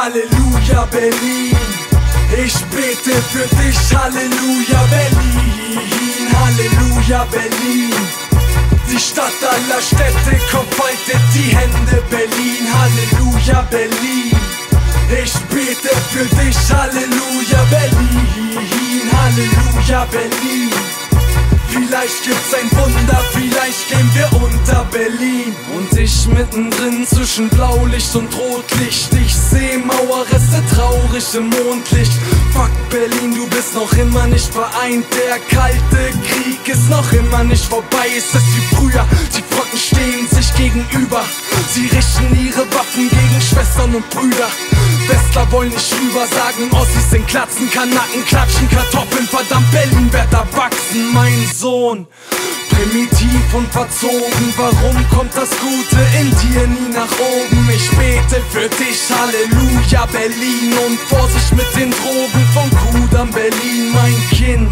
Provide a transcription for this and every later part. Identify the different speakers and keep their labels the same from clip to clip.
Speaker 1: Halleluja Berlin, ich bete für dich, Halleluja Berlin, Halleluja Berlin. Die Stadt aller Städte, komm, faltet die Hände, Berlin, Halleluja Berlin. Ich bete für dich, Halleluja Berlin, Halleluja Berlin. Vielleicht gibt's ein Wunder, vielleicht gehen wir unter Berlin. Und ich mittendrin zwischen Blaulicht und Rotlicht. Ich seh Mauerreste traurig im Mondlicht. Fuck Berlin, du bist noch immer nicht vereint. Der kalte Krieg ist noch immer nicht vorbei. Es ist wie früher, die Fronten stehen sich gegenüber. Sie richten ihre Waffen gegen Schwestern und Brüder. Westler wollen nicht rüber sagen, Ossis sind Klatzen, Kanaken klatschen, Kartoffeln, verdammt Berlin wird erwachsen, mein Sohn. Primitiv und verzogen, warum kommt das Gute in dir nie nach oben? Ich bete für dich, Halleluja Berlin, und Vorsicht mit den Drogen von Kudamm Berlin, mein Kind,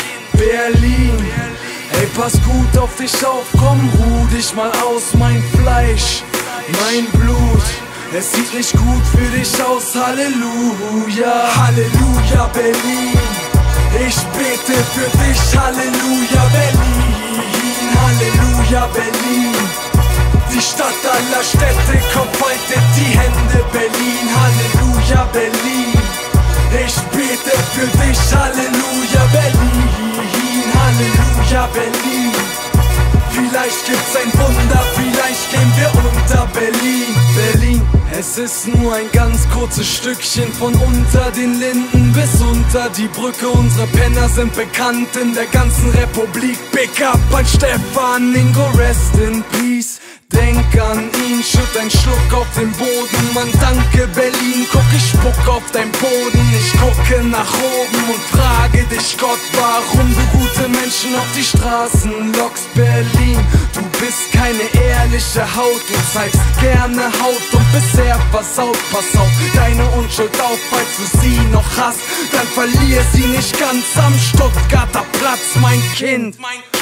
Speaker 1: Berlin. Ey, pass gut auf dich auf, komm, ruh dich mal aus, mein Fleisch, mein Blut. Es sieht nicht gut für dich aus, Halleluja, Halleluja Berlin. Ich bete für dich, Halleluja Berlin, Halleluja Berlin. Die Stadt aller Städte, komm, faltet die Hände, Berlin, Halleluja Berlin. Ich bete für dich, Halleluja Berlin, Halleluja Berlin. Vielleicht gibt's ein Wunder, vielleicht gehen wir unter Berlin, Berlin. Es ist nur ein ganz kurzes Stückchen von unter den Linden bis unter die Brücke. Unsere Penner sind bekannt in der ganzen Republik. Big up an Stefan Ingo, rest in peace. Denk an ihn, schütt ein Schluck auf den Boden. Mann, danke Berlin, guck, ich spuck auf dein Boden. Ich gucke nach oben und frage dich Gott, warum du gute Menschen auf die Straßen lockst, Berlin. Du bist keine ehrliche Haut, du zeigst gerne Haut und bist sehr versaut. Pass auf deine Unschuld auf, falls du sie noch hast, dann verlier sie nicht ganz am Stuttgarter Platz, mein Kind,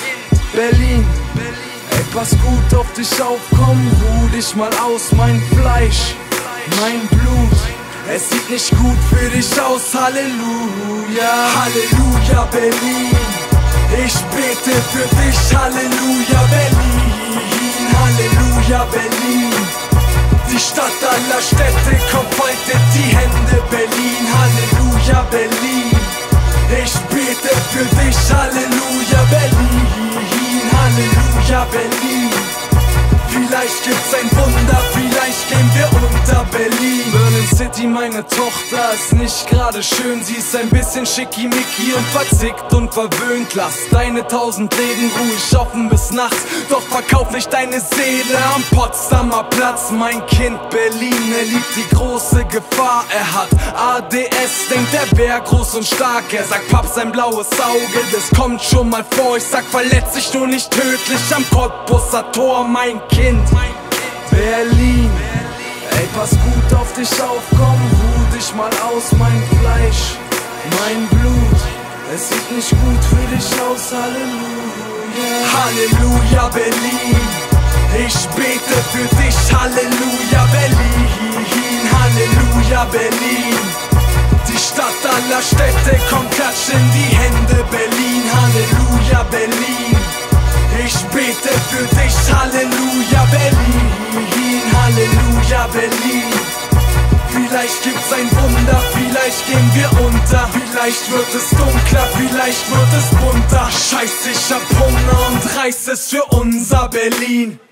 Speaker 1: Berlin. Ey, pass gut auf dich auf, komm, ruh dich mal aus, mein Fleisch, mein Blut. Es sieht nicht gut für dich aus, Halleluja, Halleluja Berlin. Ich bete für dich, Halleluja Berlin, Halleluja Berlin. Die Stadt aller Städte, komm, faltet die Hände, Berlin, Halleluja Berlin. Ich bete für dich, Halleluja Berlin, Halleluja Berlin. Vielleicht gibt's ein Wunder, vielleicht gehen wir unter Berlin. Berlin City, meine Tochter, ist nicht gerade schön. Sie ist ein bisschen schickimicki und verzickt und verwöhnt. Lass deine 1000 Läden ruhig offen bis nachts, doch verkauf nicht deine Seele am Potsdamer Platz. Mein Kind Berlin, er liebt die große Gefahr. Er hat ADS, denkt er wär groß und stark. Er sagt, Pap, sein blaues Auge, das kommt schon mal vor. Ich sag, verletz dich nur nicht tödlich am Cottbusser Tor, mein Kind, Berlin. Ey, pass gut auf dich auf, komm, ruh dich mal aus, mein Fleisch, mein Blut. Es sieht nicht gut für dich aus, Halleluja, Halleluja Berlin. Ich bete für dich, Halleluja Berlin, Halleluja Berlin. Die Stadt aller Städte, komm, klatsch in die Hände, Berlin, Halleluja Berlin. Ich bete für dich, Halleluja Berlin, Halleluja Berlin. Vielleicht gibt's ein Wunder, vielleicht gehen wir unter. Vielleicht wird es dunkler, vielleicht wird es bunter. Scheiß, ich hab Hunger und reiß es für unser Berlin.